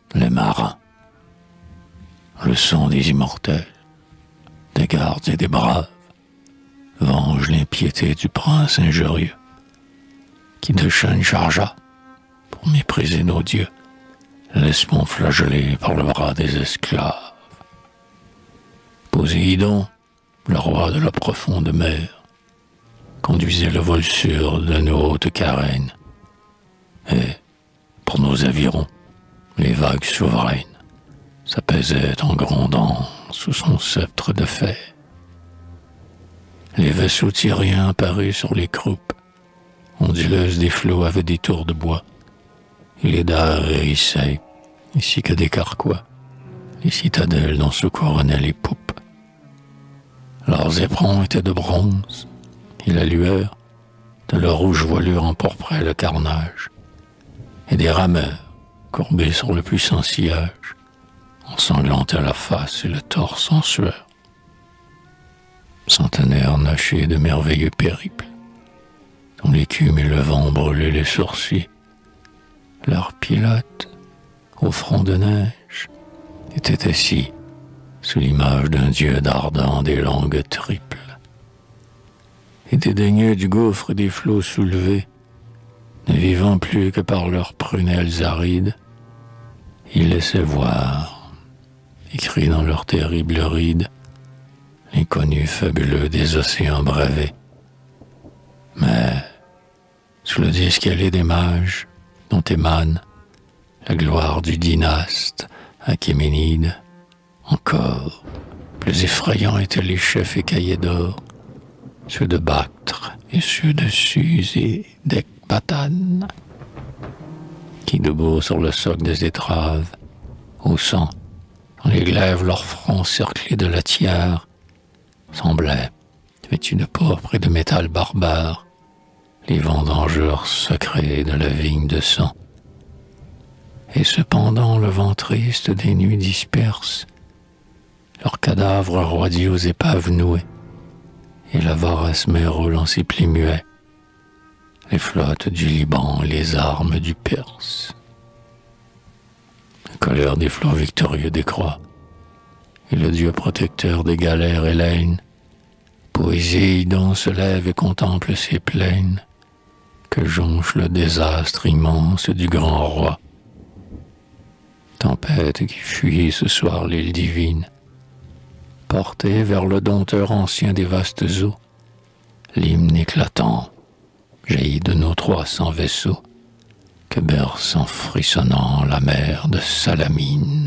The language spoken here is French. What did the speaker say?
les marins, le sang des immortels, des gardes et des braves, venge l'impiété du prince injurieux, qui de chaînes chargea pour mépriser nos dieux, laisse-moi flageller par le bras des esclaves. Poséidon, le roi de la profonde mer, conduisait le vol sûr de nos hautes carènes, et, pour nos avirons, les vagues souveraines s'apaisaient en grondant sous son sceptre de fer. Les vaisseaux tyriens apparus sur les croupes, onduleuses des flots avaient des tours de bois, et les dards hérissaient, ainsi que des carquois, les citadelles dont se couronnaient les poupes. Leurs éperons étaient de bronze, et la lueur de leur rouge voilure empourprait le carnage, et des rameurs, courbés sur le puissant sillage, ensanglantaient la face et le torse en sueur. Centenaires nachés de merveilleux périples, dont l'écume et le vent brûlaient les sourcils, leurs pilotes, au front de neige, étaient assis sous l'image d'un dieu dardant des langues triples. Et dédaigneux du gouffre et des flots soulevés, ne vivant plus que par leurs prunelles arides, ils laissaient voir, écrit dans leurs terribles rides, l'inconnu fabuleux des océans bravés. Mais, sous le disque ailé des mages, dont émane la gloire du dynaste Achéménide, encore plus effrayants étaient les chefs écaillés d'or, ceux de Bactre et ceux de Suse et d'Ecbatane, qui, debout sur le soc des étraves, haussant dans les glaives leurs fronts cerclés de la tiare, semblaient, vêtus de pourpre et de métal barbare, les vendangeurs secrets de la vigne de sang. Et cependant le vent triste des nuits disperse leurs cadavres roidis aux épaves nouées, et la vorace mer roule en ses plis muets les flottes du Liban et les armes du Perse. La colère des flots victorieux décroît, et le dieu protecteur des galères Hélène, Poséidon se lève et contemple ces plaines que jonche le désastre immense du grand roi. Tempête qui fuit ce soir l'île divine, portée vers le dompteur ancien des vastes eaux, l'hymne éclatant jaillit de nos 300 vaisseaux que berce en frissonnant la mer de Salamine.